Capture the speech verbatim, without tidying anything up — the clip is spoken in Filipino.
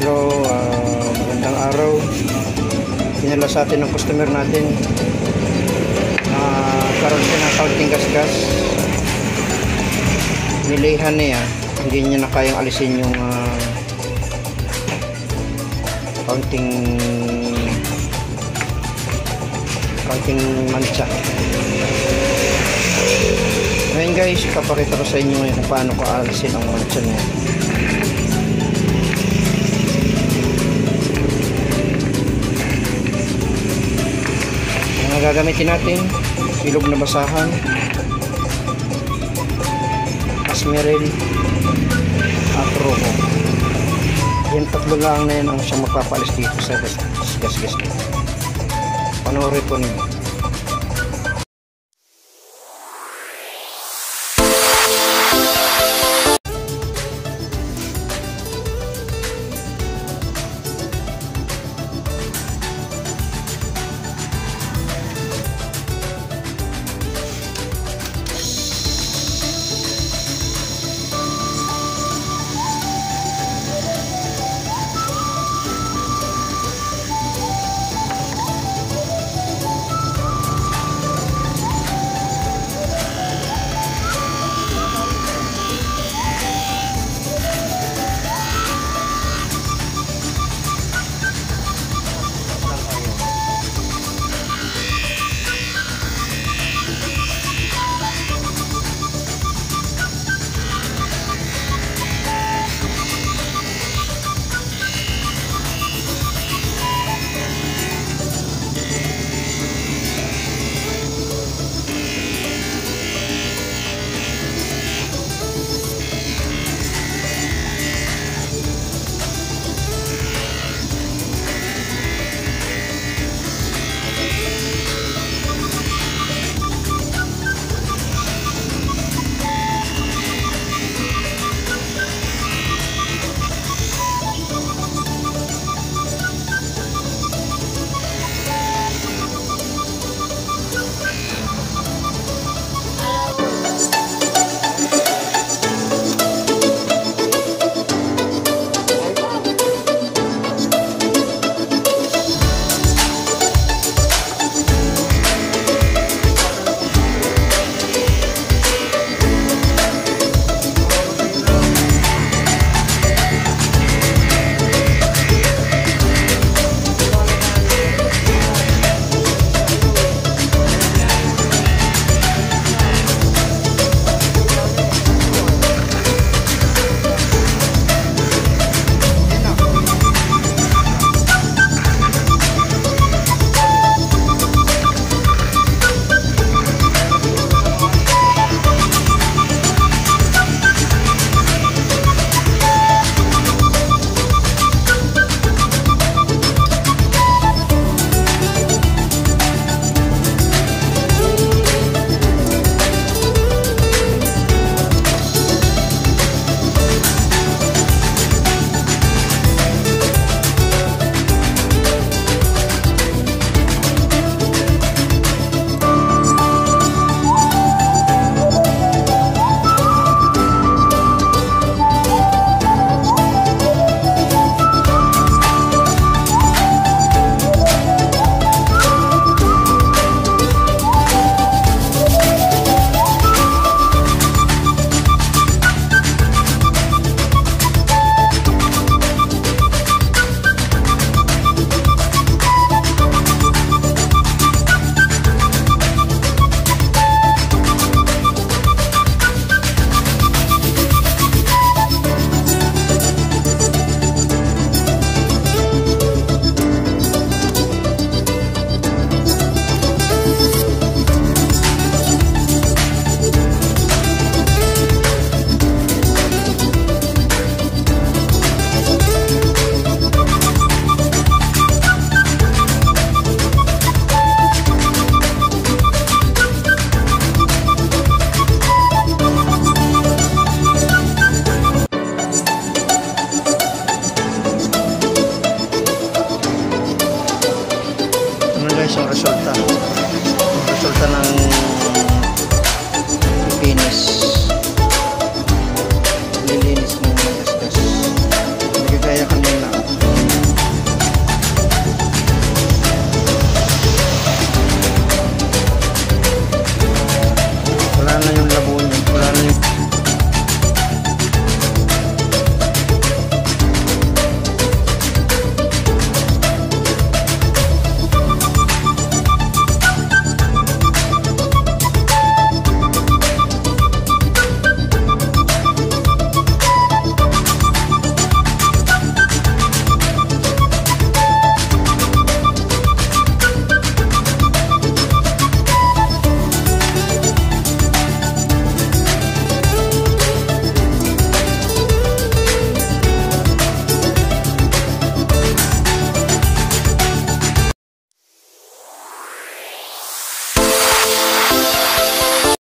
Hello, uh, magandang araw. Pinala sa atin ng customer natin. Uh, karoon siya ng counting gasgas. Nilihan niya, hindi niya na kayang alisin yung uh, counting counting mancha. Ngayon guys, ipapakita ko sa inyo ngayon kung paano ko alisin ang mancha niya. Ang gagamitin natin, ilog na basahan, asmeril at roho. Yan tatlo lang na yan ang siyang magpapalis dito sa gasgas. Panoorin po ninyo.